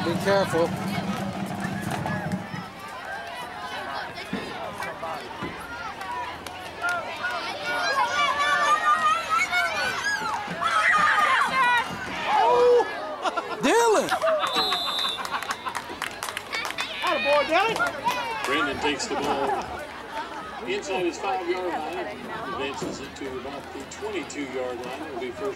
Be careful. Dylan! Attaboy, Dylan! Brandon takes the ball inside his 5-yard line, advances it to about the 22-yard line. It'll be first.